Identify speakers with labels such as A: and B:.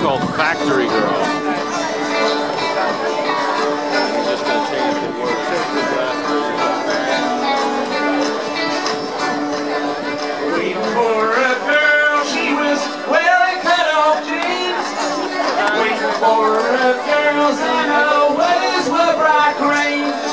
A: called Factory Girl. I'm just gonna change the words to Glastonbury.
B: Waiting for a girl, she was wearing cut-off jeans. Waiting for a girl, and her ways were bright green.